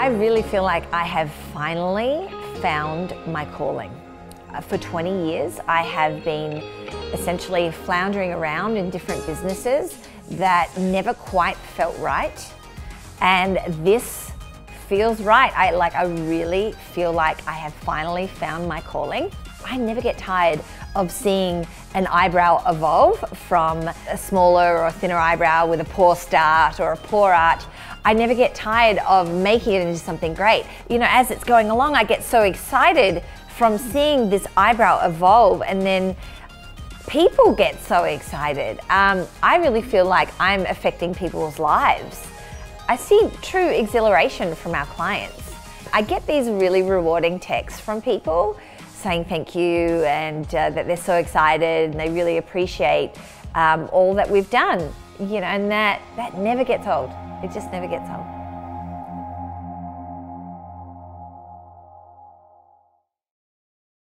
I really feel like I have finally found my calling. For 20 years, I have been essentially floundering around in different businesses that never quite felt right. And this feels right. I really feel like I have finally found my calling. I never get tired of seeing an eyebrow evolve from a smaller or a thinner eyebrow with a poor start or a poor arch. I never get tired of making it into something great. You know, as it's going along, I get so excited from seeing this eyebrow evolve, and then people get so excited. I really feel like I'm affecting people's lives. I see true exhilaration from our clients. I get these really rewarding texts from people saying thank you and that they're so excited and they really appreciate all that we've done. You know, and that never gets old. It just never gets old.